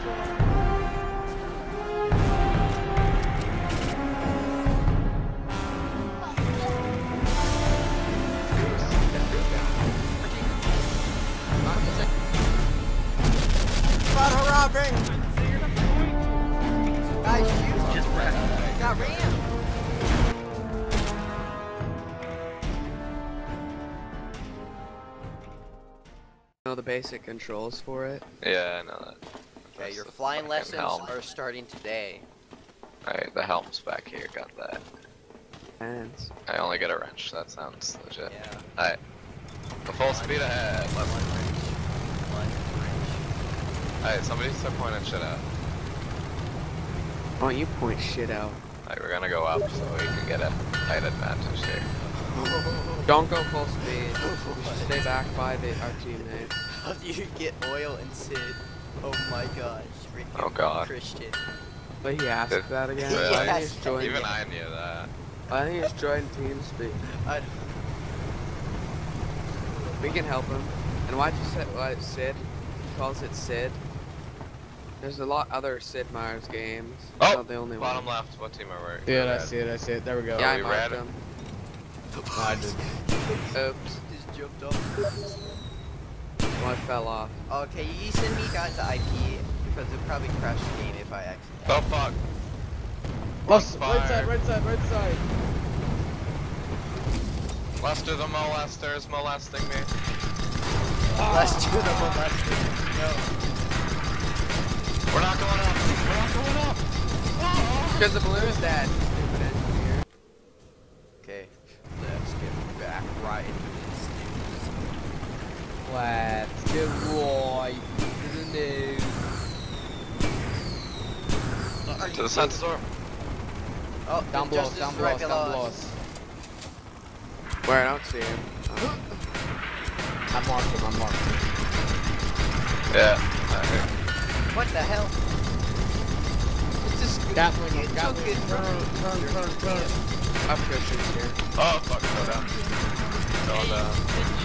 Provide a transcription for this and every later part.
Know the basic controls for it? Yeah, I know that. Okay, your flying lessons are starting today. Alright, the helm's back here, got that. Hands. I only get a wrench, that sounds legit. Yeah. Alright. The full speed ahead, left. Alright, somebody start pointing shit out. Why don't you point shit out? Alright, we're gonna go up so we can get a height advantage here. Don't go full speed. We should stay back by our teammates. How do you get oil and Sid? Oh my gosh. Oh god. Christian. But he asked that again. Really? I think he's joined. Even I knew that. I think he's joined TeamSpeak. We can help him. And why'd you say what Sid? He calls it Sid. There's a lot other Sid Meier's games. Oh, not the only bottom one. left. What team are we? Yeah, I see it. I see it. There we go. Yeah, Are I we marked red? him. No, I did. Oops. Just jumped off. Well, I fell off. Okay, you send me guys to IP because it probably crashed the game if I accidentally. Oh fuck. Left, Fire. right side, right side, right side. Lester the molesters molesting me. Let's do the molesting. No. We're not going up. We're not going up. Because the balloon is dead. Stupid engineer. Okay, let's get back right into this. Let's get right to the news. To the sensor. Oh, Down below us, down below us, down below us. Where? I don't see him. I marked him, I marked him. Yeah. Okay. What the hell? It's just Gatling, it's Gatling, so good. turn. Up Christian's here. Oh fuck, go down. Go down.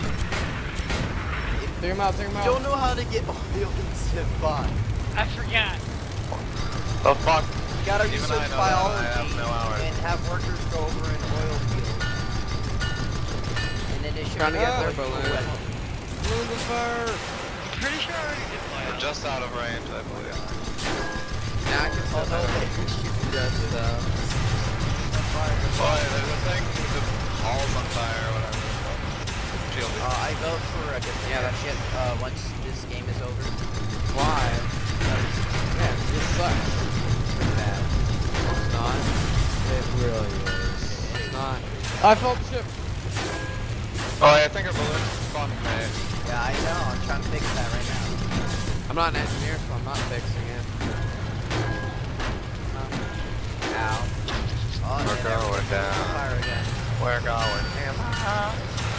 Take him out, take him You out. don't know how to get oil and survive. I forgot. Oh fuck. You gotta Even research I know biology that. I have no hours. and have workers go over an oil field. And then they should Trying to get their balloon. balloon. Balloon the fire. Pretty sure I already did fly We're out. just out of range, I believe. Yeah, I can Oh tell no, that. they shoot Just, Boy, there's a thing that all's on fire or whatever. Shielding. I vote for a different Yeah, ship once this game is over. why? Man, this sucks. Pretty bad. It's not. It really is. It's not. I felt the ship. Oh, I think our balloon's fucked, man. Yeah, I know. I'm trying to fix that right now. I'm not an engineer, so I'm not fixing it. Ow. Oh, We're and going everything's down. on fire again. We're going ham.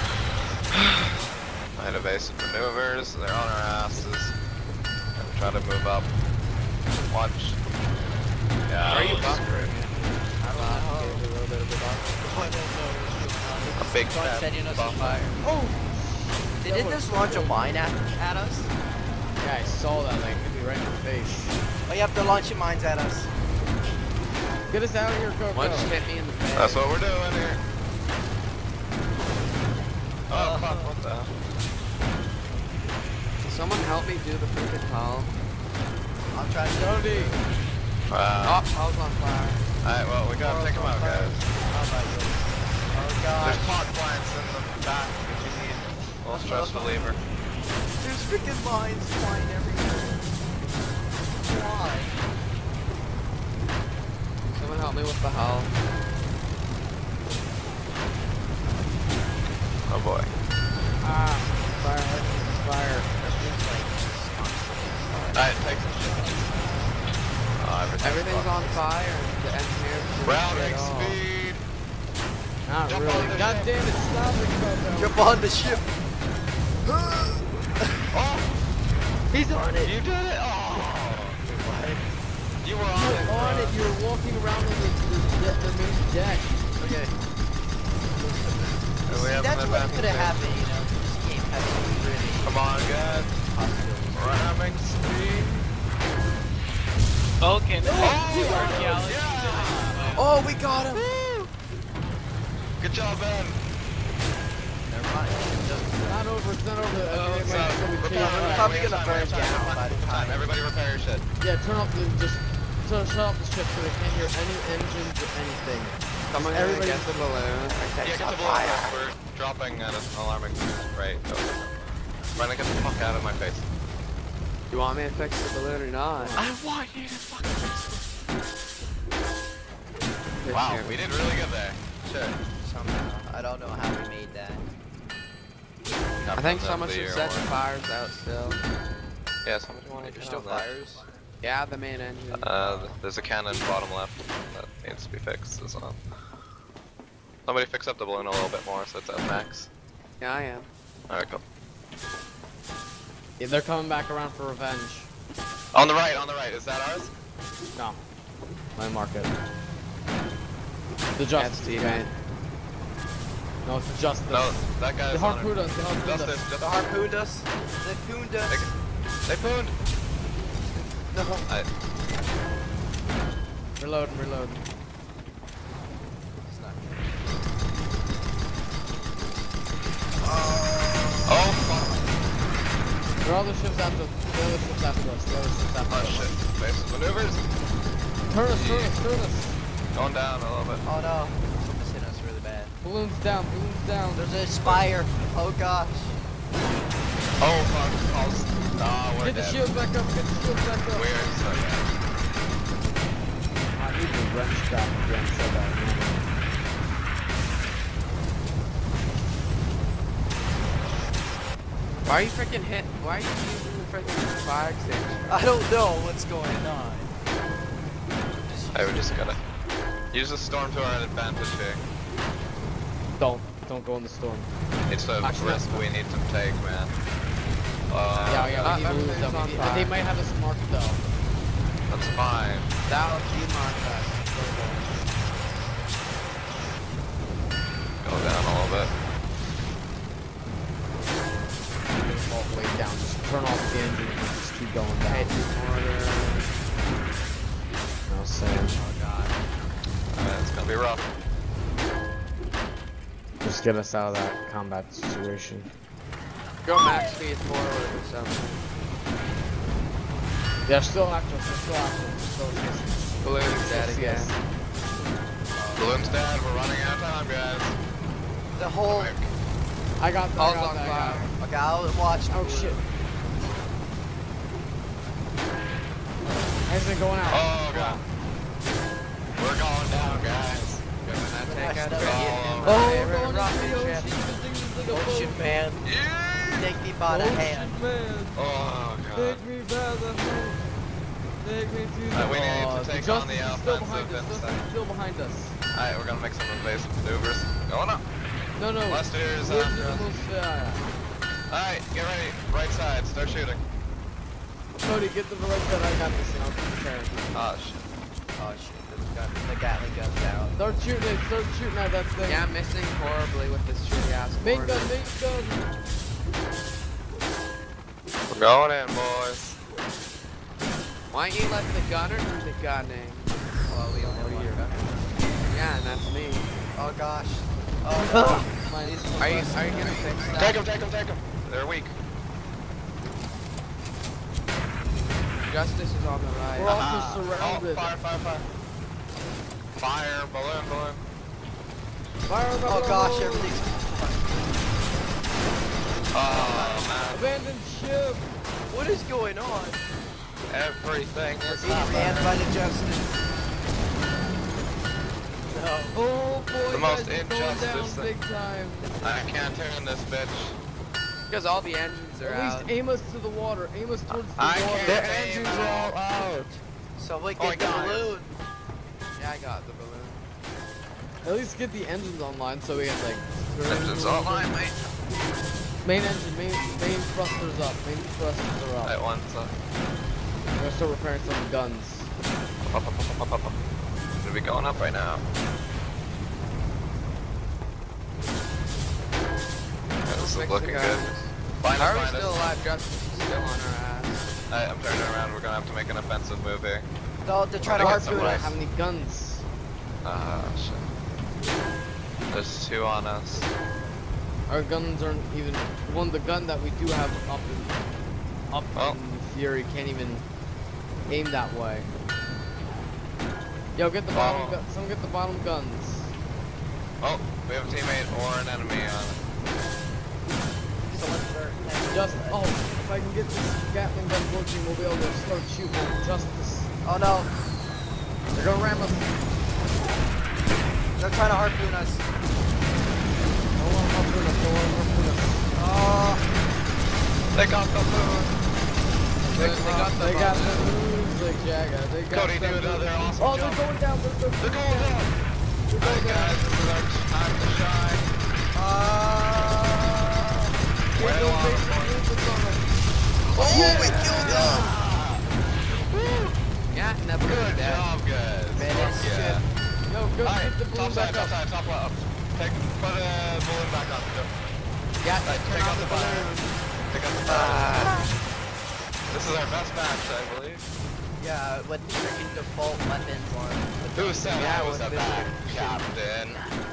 Night evasive maneuvers, they're on our asses. Gonna try to move up. Watch. Yeah. Are you bunkering it? I don't know. Gave a little bit of a buffer. I don't know. A big Someone fat setting us on bump. fire. Oh! They didn't just launch a mine at us? Yeah, I saw that thing. Hit me right in the face. Oh, you have to launch your mines at us. Get us out of here, Coco. One just hit me in the face. That's what we're doing here. Oh fuck, what the hell? Someone help me do the freaking hull. I'm trying to Jody. Oh, hull's on fire. Alright, well, we gotta take them out, guys. How about you? Oh god. There's pot plants in the back if you need a little stress reliever. There's freaking mines flying everywhere. Why? Someone help me with the hull. Oh boy. Ah, fire, fire. Alright, take some shit. Oh, Everything's on fire. The engineers didn't Routing at all. speed. Not Jump really. on the God ship. damn it, stop it, Coco. Jump on the ship. Oh! He's on it. You did it! Oh! You were on You're it, on bro. it. You're walking around on the main deck. Okay. Do we See, have that's an what advantage could have there? happened, you know. This game has been really Come on, guys. hostile. Ramming speed. Vulcan. Oh, we got him! Good job, Ben. Never mind. Not over, it's not over. We're probably gonna burn down by the time. Everybody repair your shit. Yeah, shut off the ship so they can't hear any engines or anything. Someone Everybody get the balloon. Yeah, get the balloon. We're dropping at an alarming rate. Brennan, get the fuck out of my face. You want me to fix the balloon or not? I want you to fucking Wow, we did really good there. Sure. Somehow. I don't know how we made that. I think someone should set the fires out still. Yeah, somebody want to There's still fires. Yeah, the main engine. There's a cannon bottom left that needs to be fixed as well. Somebody fix up the balloon a little bit more so it's at max. Yeah, I am. Alright, cool. Yeah, they're coming back around for revenge. On the right, is that ours? No. Let me mark it. The That's Justice. teammate. No, it's the Justice. No, that guy's The harpooned us, the harpooned us. Justice. The harpooned us. They pooned us. They pooned. No. Reloading. Oh, fuck. There are other ships after us. Oh shit. Base maneuvers. Turn us. Going down a little bit. Oh no. Something's hit us really bad. Balloons down. There's a spire. Oh gosh. Oh fuck. We're Get the dead. shield back up. We're so dead. I need the wrench back again so bad. Why are you freaking hit? Why are you using the freaking fire extinguisher? I don't know what's going on. Hey, we just gotta use the storm to our advantage here. Don't go in the storm. It's a Actually, risk we need to take, man. Yeah, we need to lose everything's them. on fire. They might have us marked though. That's fine. That'll demark us. Go down a little bit. All the way down. Just turn off the engine and just keep going down. No saying. Oh god. It's gonna be rough. Just get us out of that combat situation. Go max speed forward or something. They're still after us. Balloon's dead again. Balloon's dead. We're running out of time, guys. The whole. I got that. All's on fire. Okay, I'll watch. Oh shit. How's it going out? Oh god. We're going down, guys. Ocean man. Take me by the hand. Oh god. Take me by the hand. Take me to the We need to take on the offensive inside. Still behind us. Alright, we're gonna make some invasive maneuvers. Going up. No. Lester's after us. Alright, get ready. Right side, start shooting. Cody, get to the right side. I got this. I'll prepare. Oh shit. Oh shit, the Gatling gun's out. Start shooting at that thing. Yeah, I'm missing horribly with this shitty ass Main corner. gun. We're going in, boys. Why don't you let the gunner do the gunning? Well, we only have one gun. Yeah, and that's me. Oh gosh. Oh no. Are you gonna fix that? Take them. They're weak. Justice is on the right. We're also surrounded. Oh, fire. Fire, balloon. Fire the Oh gosh, everything's. Oh man. abandoned ship. What is going on? Everything We're is being banned by the Justice. No. Oh boy, The guys, most it's going injustice down big time. I can't turn this bitch. Because all the engines are At out. least aim us to the water. Aim us towards the I water. can't Their aim engines at are all. all out. So we Oh, get the I got it. balloon. Yeah, I got the balloon. At least get the engines online so we can like. Engines online, mate. Main engine, main thrusters up. Main thrusters are up. Right, one's up. We're gonna start repairing some guns. Up. Should be going up right now. Yeah, this is Fix looking the good. guns. Find How are we us. still alive? Justice is still on our ass. I'm turning around. We're gonna have to make an offensive move here. They're trying to I harpoon think I don't us. have any guns. Shit. There's 2 on us. Our guns aren't even. The gun that we do have up Oh. in Fury can't even aim that way. Yo, get the bottom. Someone get the bottom guns. Oh, we have a teammate or an enemy on it. Just if I can get this Gatling gun working, we'll be able to start shooting at Justice. Oh no, They're gonna ram us. they're trying to harpoon us. Don't let them harpoon us. Don't let them harpoon us. Oh, They got the moon. They got the moves, like Jagga. They got Cody, do another awesome Oh, jump. they're going down. They're They're going down. They're going Alright down. guys, this is our time to shine. Get Way those along. basic movements on them. Oh, we killed them! Yeah, never Good dead. job, guys. Finish. Fuck yeah. Yo, go Alright, get the balloon top side, back top up. side, top left. Put a balloon back on. Go. Yeah, Alright, turn take off out the the fire. balloon. Take out the fire. This is our best match, I believe. yeah, with freaking default weapons on. Who said Yeah, I was with a the- back captain?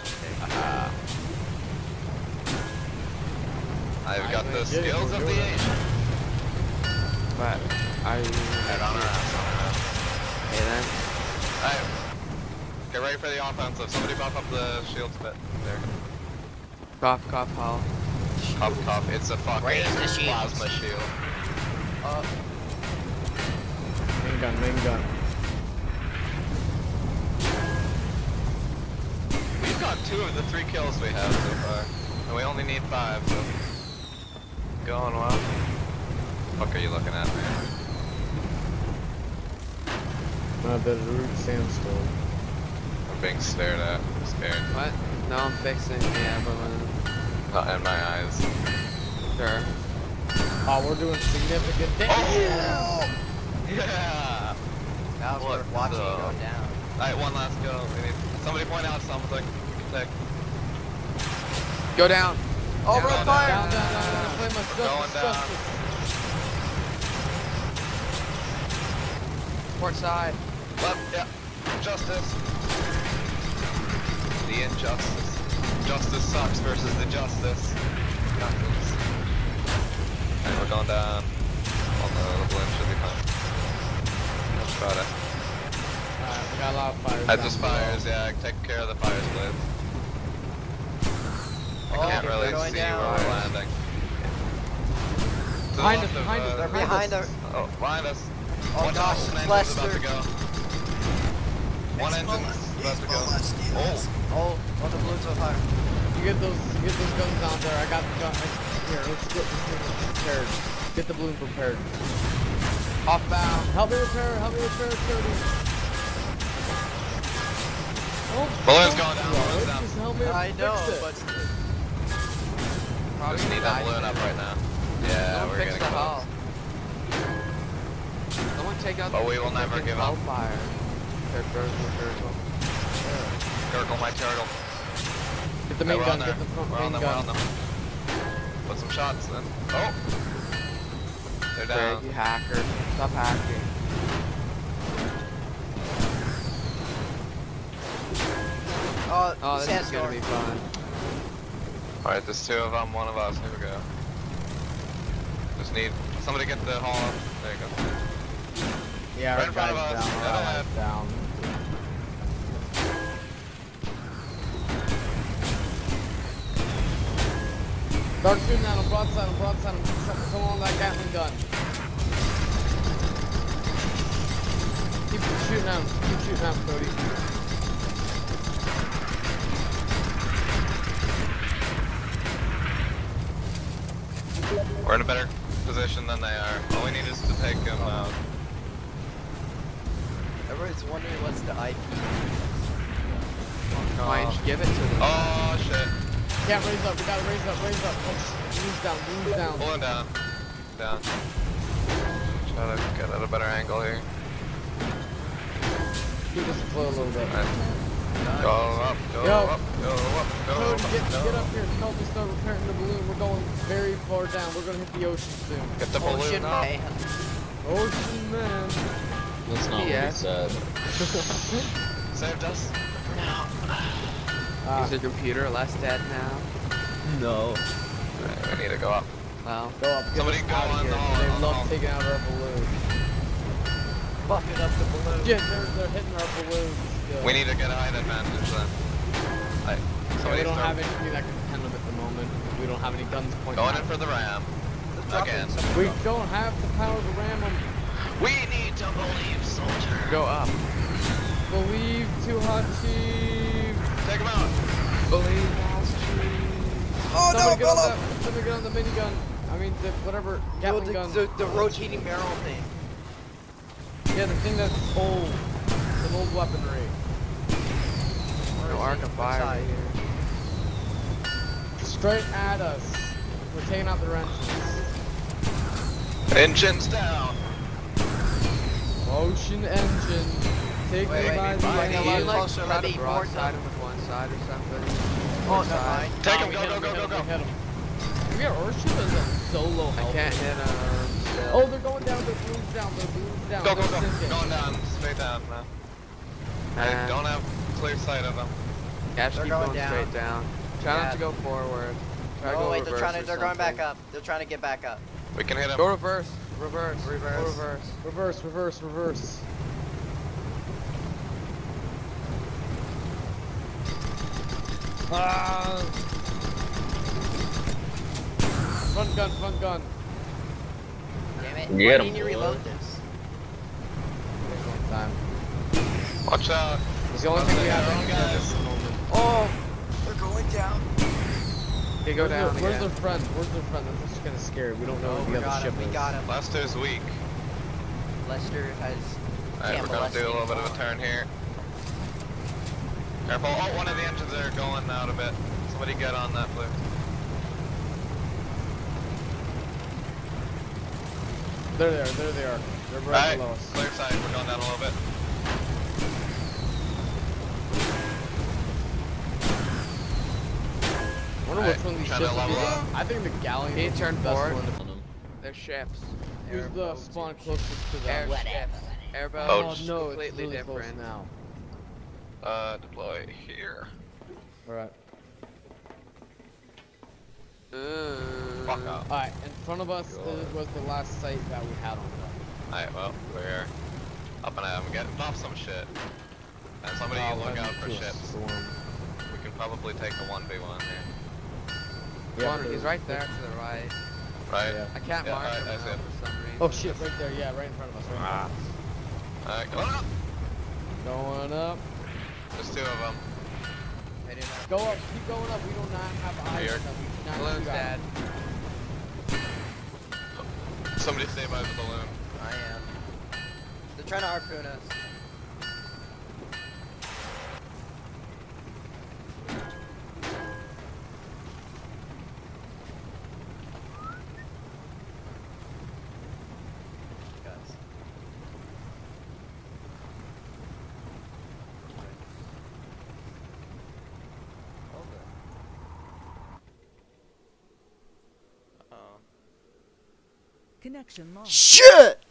I've got the skills of the Asian. But are you Head on our ass, on our ass. okay then? Alright. Get ready for the offensive. Somebody buff up the shields a bit. There. Cough, cough, Hall. Cough, cough. It's a fucking Raise the shields. plasma shield. Main gun. We've got 2 of the 3 kills we have so far. And we only need 5, so. Going well. What are you looking at, man? The root sandstone. I'm being stared at. I'm scared. What? No, I'm fixing the balloon. Not in my eyes. Sure. Oh, we're doing significant damage. Oh! Yeah! That was What worth watching the- it go down. Alright, one last go. We need somebody point out something. Take. Go down. Oh, we're Down, on fire! Down. Play my Going down. justice. Port side. Left, yeah. Justice. The injustice. Justice sucks versus the justice. Justice. And we're going down. On the balloon should be fine. Let's try to. Alright, we got a lot of fires. Head down just below. fires, yeah, take care of the fires, please. I Oh, can't really they're going see down. where we're landing. To the Behind left us, of, behind us, They're behind us. Oh, behind us. Oh Watch gosh, out, one it's engine's about to Lester. go. One engine's about to go. Oh, Oh, the balloon's on fire. You get those guns down there. I got the gun. Here, let's get this thing prepared. Get the balloon prepared. Off-bound. Help me repair it, Cody. Oh, balloon's going down, balloon's down. just help me I know, fix it. but Probably Just need that balloon up right now. Yeah, Someone we're fix gonna the go. hull. Someone take out But the we will never freaking give up. hull fire. Turtle. Gurgle my turtle. Get the Hey, main we're gun, on there. get the front We're on main them, we're on gun. them. Put some shots then. Oh! They're Greg, down. you hacker. Stop hacking. Oh, this is gonna be fun. Alright, there's 2 of them, 1 of us. Here we go. Just need somebody get the haul up. There you go. Yeah, Right our in front of guy's us. down, Dead our ahead. allies down. Start shooting at him, broadside him. Come on, that Gatling gun. Keep shooting at him, Cody. We're in a better position than they are. All we need is to take them out. everybody's wondering what's the IP. Why don't you give it to them? Oh shit. Can't raise up, we gotta raise up. Oh, balloon's down. Pulling down. Down. Try to get at a better angle here. Keep this afloat a little bit. Right. Go up, go Yo. up, go up, go Cody, up. get go up here. Help me start repairing the balloon. We're going very far down. We're gonna hit the ocean soon. Get the balloon Ocean up. man. Ocean man. That's not what he Yes. said. Saved us. For now. Is your computer less dead now? No. Alright, we need to go up. Well, Go up, get Somebody us go out of on here. the hall, They on the love hall. taking out our balloons. Bucket up the balloon. Yeah, they're hitting our balloons still. We need to get a height advantage then. Like, Yeah, somebody we don't throw- have anything that can defend them at the moment. We don't have any guns pointing Going at in for the ram. Just drop it Again. in some- We don't have the power to ram them. We need to believe, soldier. go up. Believe too hot, chief. Take him out. Believe us, Oh no, Somebody get on Bella! that. Somebody get on the minigun. I mean, the whatever Gatling gun. The rotating barrel thing. Yeah, the thing that's old. It's an old weaponry. Where No is arc he? of Which fire side? here. Straight at us. We're taking out the wrenches. Engines down. Motion engine. Take Wait, me by the wait, Can wait, you hand. wait. like closer, try let to me board broadside them. him with one side or something? Oh, One never side. mind. Take him, we go, hit go, we go, hit go, him, go. we hit him. We got Earthship is a solo I help. can't hit him. Still. Oh, they're going down. Their balloons down. Their balloons down. Go, go, They're go. sinking. Going down. Straight down now. I don't have clear sight of them. Yeah, just They're keep going going down. straight down. Try not Yeah. to go forward. Try to Oh go wait, reverse they're or going back something. up. They're trying to get back up. We can hit him. Go reverse. Reverse. Reverse. Go reverse. Reverse, reverse, reverse. Ah! Front gun, front gun. Damn it. Get Why 'em, didn't you boy. reload this? One time. Watch out. It's the only thing we have They're on on, guys. guys. At the moment. Oh! They're going down. Okay, go down Where's again. their friend? Where's their friend? I'm just kind of scared. We don't know Oh, where we the other got ship him. We is. got him. Lester's weak. Lester has. Alright, can't we're gonna molest do a little bit of a anymore. turn here. Careful. Oh, one of the engines are going out a bit. Somebody get on that blue. There they are, there they are. They're right Alright, below us. clear side. We're going down a little bit. I wonder which one of these trying to ships level is. up. I think the galleon Can you is the turn best forward? one to them. They're ships. Who's the Airboats. spawn closest to them? Airships. Airboats. Oh Boats. no, it's completely really close different. now. Deploy here. Alright. Fuck off. Alright, in front of us God. was the last site that we had on them. Alright, well, we're up and I'm getting off some shit. And somebody Oh, look went out for into a ships. storm. We can probably take a 1v1 here. Yeah, One, he's right there to the right. Right? Yeah. I can't Yeah, mark I him now see him. for some reason. Oh shit, right there, yeah, right in front of us. Right in front of us. Alright, going up! Going up. There's two of them. They didn't have Go up, keep going up. We do not have eyes Here. on them. We cannot balloon's shoot at dead. them. Somebody stay by the balloon. I am. They're trying to harpoon us. Guys. Connection lost. Shit!